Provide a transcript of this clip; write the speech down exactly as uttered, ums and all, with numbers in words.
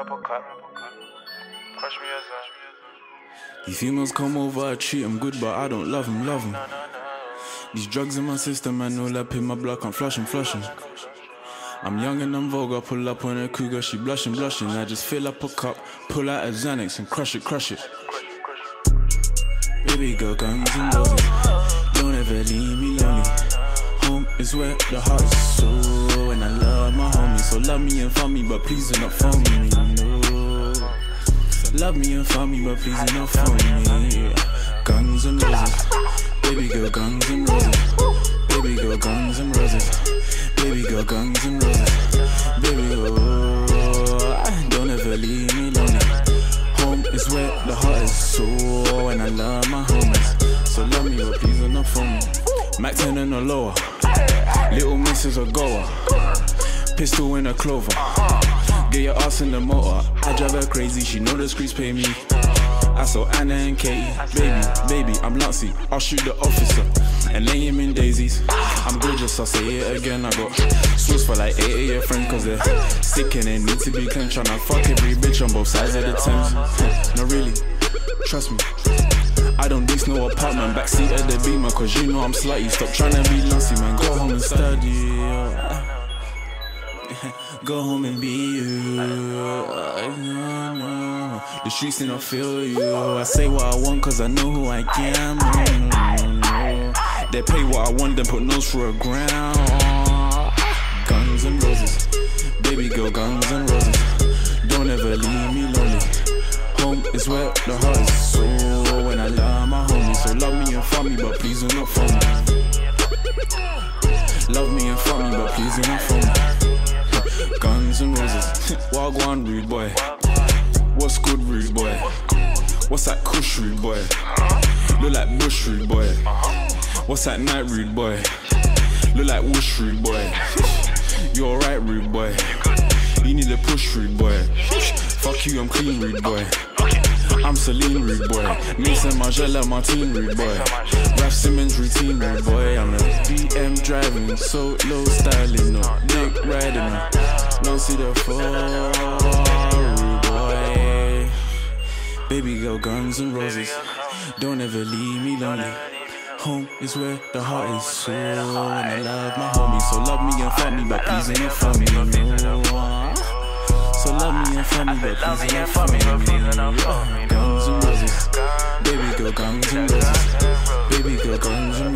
uppercut. Crush me as a. These females come over, I treat them good, but I don't love them, love them. These drugs in my system, man, all up in my blood, can't flush them, flush them. I'm young and I'm vulgar, pull up on a cougar, she blushing, blushing. I just fill up a cup, pull out a Xanax and crush it, crush it. Baby girl, guns and roses, don't ever leave me lonely. Home is where the heart is so, and I love my homies. So love me and find me, but please do not phone me, no. Love me and find me, but please do not phone me. Guns and roses, baby girl, guns and roses. Baby girl, guns and roses. Baby girl, guns and roses. Baby girl, don't ever leave me lonely. Home is where the heart is so, and I love my homies. So love me, but please do not phone me. Mac ten and a lower, little missus a goer. Pistol in a clover, get your ass in the motor. I drive her crazy, she know the streets pay me. I saw Anna and Katie, baby, baby, I'm Nazi. I'll shoot the officer and lay him in daisies. I'm gorgeous, I'll say it again. I got sauce for like eight of your friends, cause they're sick and they need to be clean. Tryna fuck every bitch on both sides of the Thames. No really, trust me, I don't lease no apartment, backseat of the Beamer, cause you know I'm slutty. Stop tryna be lousy, man, go home and study. Go home and be you. No, no. The streets ain't not feel you. I say what I want cause I know who I am. No, no. They pay what I want, then put nose for a ground. Guns and roses, baby girl, guns and roses. Don't ever leave me lonely. Home is where the heart is so, when I love my homies. So love me and fuck me, but please do not phone me. Love me and fuck me, but please do not phone me. Guns and roses, Wagwan rude boy. What's good rude boy? What's that kush rude boy? Look like bush rude boy. What's that night rude boy? Look like whoosh rude boy. You alright rude boy? You need a push rude boy. Fuck you, I'm clean rude boy. I'm Celine rude boy. Mason Margiela Martin rude boy. Raf Simmons routine rude boy. I'm a B M driving, so low styling, no dick riding, no. Don't see the fall, rude boy. Baby girl, guns and roses. Don't ever leave me lonely. Home is where the heart is so, and I love my homies. So love me and fuck me, but please ain't for me, no. So love me and fuck me, but please ain't for me, no. Guns and roses, baby girl, guns and roses. Baby girl, guns and